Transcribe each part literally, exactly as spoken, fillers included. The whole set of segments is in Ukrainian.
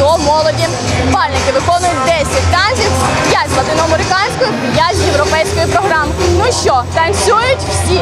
до молоді. Бальники виконують десять танців, п'ять з латиноамериканської, п'ять з європейської програми. Ну що, танцюють всі!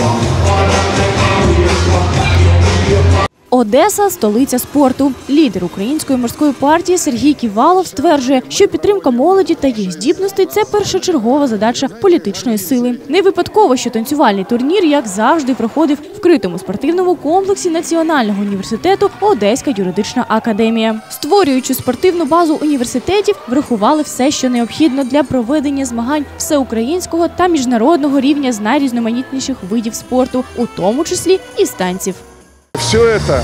Одеса – столиця спорту. Лідер української морської партії Сергій Ківалов стверджує, що підтримка молоді та їх здібностей – це першочергова задача політичної сили. Не випадково, що танцювальний турнір, як завжди, проходив в вкритому спортивному комплексі Національного університету Одеська юридична академія. Створюючи спортивну базу університетів, врахували все, що необхідно для проведення змагань всеукраїнського та міжнародного рівня з найрізноманітніших видів спорту, у тому числі і з танців. Все это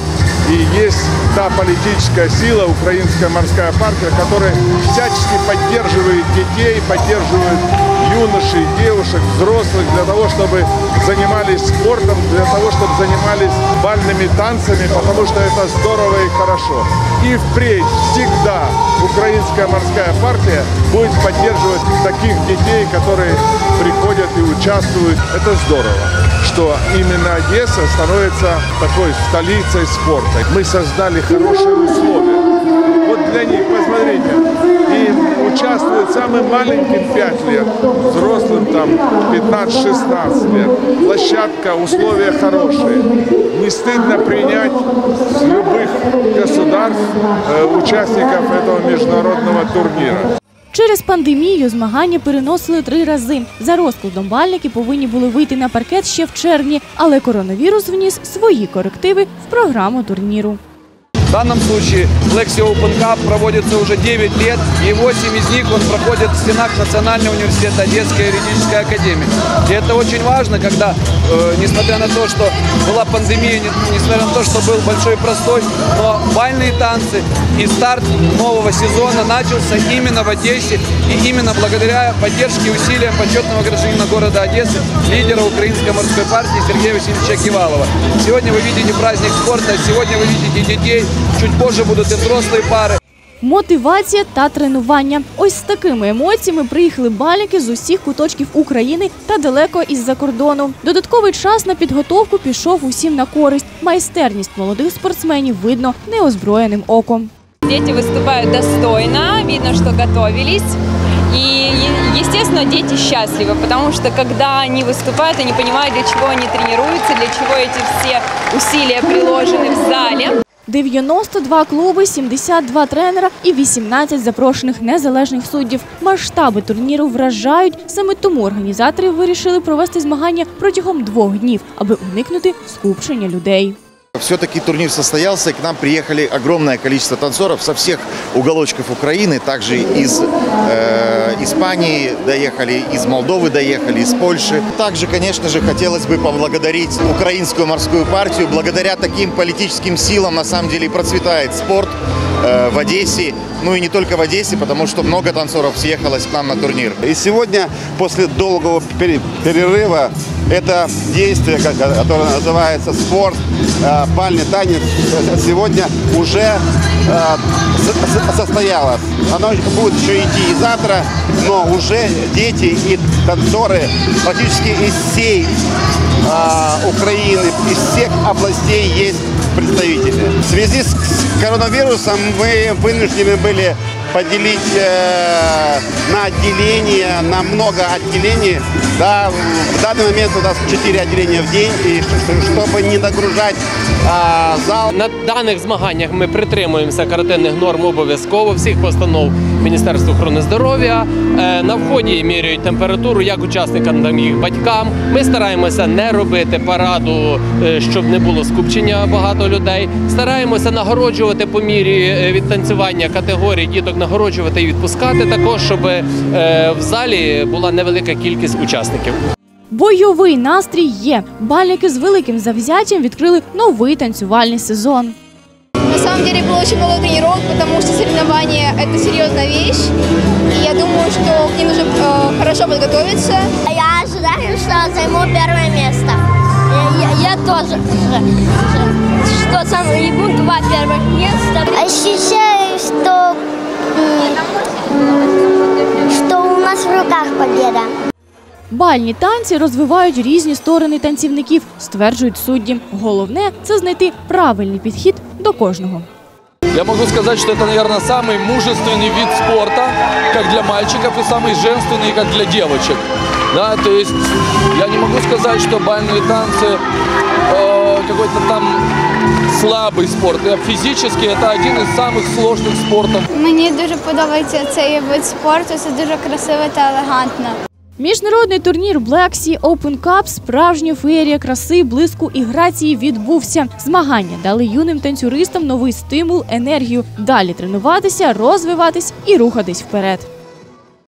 и есть та политическая сила, Украинская морская партия, которая всячески поддерживает детей, поддерживает юношей, девушек, взрослых для того, чтобы занимались спортом, для того, чтобы занимались бальными танцами, потому что это здорово и хорошо. И впредь всегда Украинская морская партия будет поддерживать таких детей, которые приходят и участвуют. Это здорово, что именно Одесса становится такой столицей спорта. Мы создали хорошие условия. Вот для них, посмотрите, и участвуют самым маленьким пять лет, взрослым там пятнадцать-шестнадцать лет. Площадка, условия хорошие. Не стыдно принять с любых государств э, участников этого международного турнира. Через пандемію змагання переносили три рази. За розкладом бальники повинні були вийти на паркет ще в червні, але коронавірус вніс свої корективи в програму турніру. В данном случае Flexi Open Cup проводится уже девять лет, и восемь из них он проходит в стенах Национального университета Одесской юридической академии. И это очень важно, когда, э, несмотря на то, что была пандемия, несмотря на то, что был большой простой, но бальные танцы и старт нового сезона начался именно в Одессе, и именно благодаря поддержке и усилиям почетного гражданина города Одессы, лидера Украинской морской партии Сергея Васильевича Ківалова. Сегодня вы видите праздник спорта, сегодня вы видите детей. Чуть позже будуть і взрослі пари. Мотивація та тренування. Ось з такими емоціями приїхали бальники з усіх куточків України та далеко із-за кордону. Додатковий час на підготовку пішов усім на користь. Майстерність молодих спортсменів видно неозброєним оком. Дети выступают достойно, видно, что готовились. И, естественно, дети счастливы, потому что когда они выступают, они понимают, для чего они тренируются, для чего эти все усилия приложены в зале. дев'яносто два клуби, сімдесят два тренера і вісімнадцять запрошених незалежних суддів. Масштаби турніру вражають. Саме тому організатори вирішили провести змагання протягом двох днів, аби уникнути скупчення людей. Все-таки турнир состоялся, и к нам приехали огромное количество танцоров со всех уголочков Украины, также из э, Испании доехали, из Молдовы доехали, из Польши. Также, конечно же, хотелось бы поблагодарить Украинскую морскую партию. Благодаря таким политическим силам, на самом деле, процветает спорт э, в Одессе. Ну и не только в Одессе, потому что много танцоров съехалось к нам на турнир. И сегодня, после долгого перерыва, это действие, которое называется спорт, бальный танец, сегодня уже состоялось. Оно будет еще идти и завтра, но уже дети и танцоры практически из всей Украины, из всех областей есть представители. В связи с коронавирусом мы вынуждены были поделить э, на отделения, на много отделений. Да, в данный момент у нас четыре отделения в день, и чтобы не нагружать э, зал. На даних змаганнях ми притримуємося карантинних норм обов'язково, всіх постанов Міністерства охорони здоров'я. На вході міряють температуру як учасникам, так і їх батькам. Ми стараємося не робити параду, щоб не було скупчення багато людей. Стараємося нагороджувати по мірі відтанцювання категорій діток, нагороджувати і відпускати також, щоб в залі була невелика кількість учасників. Бойовий настрій є. Бальники з великим завзяттям відкрили новий танцювальний сезон. На самом деле было очень много тренировок, потому что соревнования – это серьезная вещь. И я думаю, что к ним нужно э, хорошо подготовиться. Я ожидаю, что займу первое место. Я, я тоже. Что займу два первых места. Ощущаю, что, что у нас в руках победа. Бальні танці розвивають різні сторони танцівників, стверджують судді. Головне – це знайти правильний підхід до кожного. Я могу сказать, что это, наверное, самый мужественный вид спорта, как для мальчиков, и самый женственный, как для девочек. Да, то есть я не могу сказать, что бальные танцы э, какой-то там слабый спорт. Физически это один из самых сложных спортов. Мені дуже подобається цей вид спорту, це дуже красиво та елегантно. Міжнародний турнір Black Sea Open Cup – справжня феєрія краси, блиску і грації відбувся. Змагання дали юним танцюристам новий стимул, енергію. Далі тренуватися, розвиватись і рухатись вперед.